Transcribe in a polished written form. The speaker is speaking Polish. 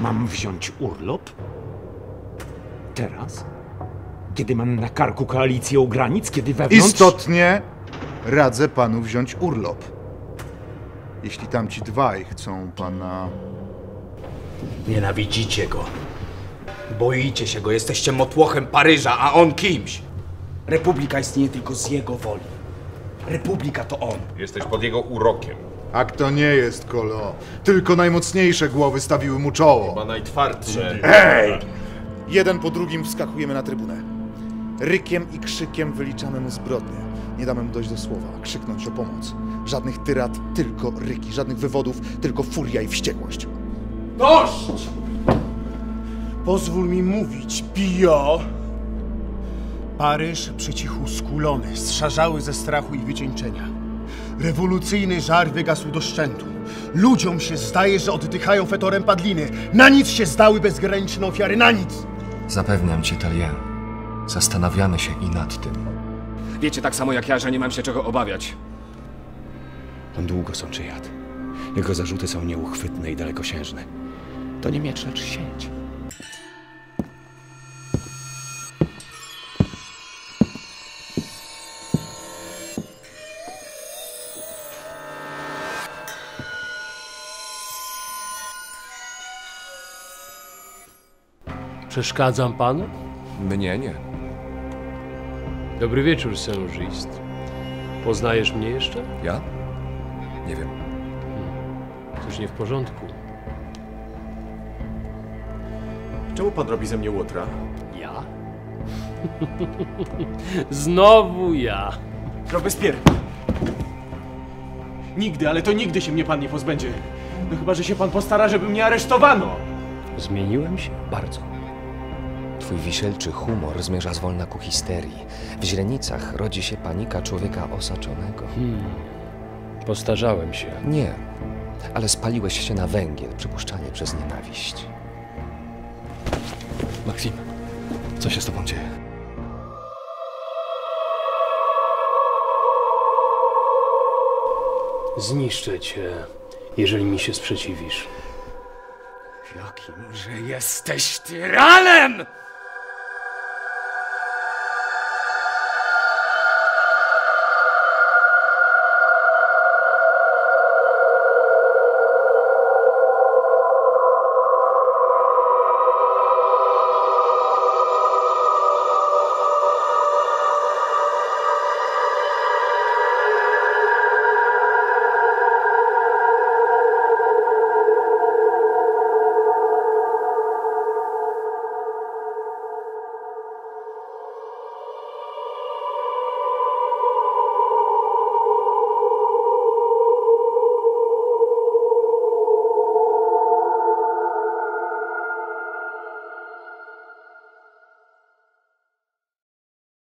mam wziąć urlop? Teraz? Kiedy mam na karku koalicję u granic? Kiedy wewnątrz... Istotnie radzę panu wziąć urlop. Jeśli tamci dwaj chcą pana... Nienawidzicie go. Boicie się go, jesteście motłochem Paryża, a on kimś. Republika istnieje tylko z jego woli. Republika to on. Jesteś pod jego urokiem. A kto nie jest, Kolo? Tylko najmocniejsze głowy stawiły mu czoło. Chyba najtwardsze. Hej! Jeden po drugim wskakujemy na trybunę. Rykiem i krzykiem wyliczamy mu zbrodnię. Nie damy mu dojść do słowa, krzyknąć o pomoc. Żadnych tyrad, tylko ryki. Żadnych wywodów, tylko furia i wściekłość. Dość! Pozwól mi mówić, Pio! Paryż przy cichu skulony, zszarzały ze strachu i wycieńczenia. Rewolucyjny żar wygasł do szczętu. Ludziom się zdaje, że oddychają fetorem padliny. Na nic się zdały bezgraniczne ofiary, na nic! Zapewniam cię, Talien. Zastanawiamy się i nad tym. Wiecie tak samo jak ja, że nie mam się czego obawiać. On długo sączy jad. Jego zarzuty są nieuchwytne i dalekosiężne. To nie miecz, lecz sieć. Przeszkadzam panu? Mnie nie. Dobry wieczór, Saint-Just. Poznajesz mnie jeszcze? Ja? Nie wiem. Coś nie w porządku. Czemu pan robi ze mnie łotra? Ja? Znowu ja. Robespierre! Nigdy, ale to nigdy się mnie pan nie pozbędzie. No chyba, że się pan postara, żeby mnie aresztowano. Zmieniłem się? Bardzo. Twój wisielczy humor zmierza zwolna ku histerii. W źrenicach rodzi się panika człowieka osaczonego. Postarzałem się. Nie, ale spaliłeś się na węgiel, przypuszczanie przez nienawiść. Maksim, co się z tobą dzieje? Zniszczę cię, jeżeli mi się sprzeciwisz. Jakimże jesteś tyranem!